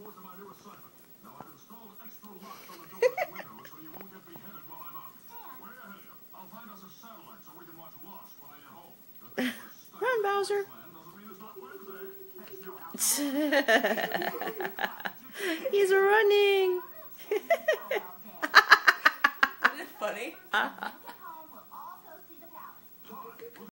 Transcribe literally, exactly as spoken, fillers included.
Run, Bowser. He's running. Isn't it funny? Uh-huh.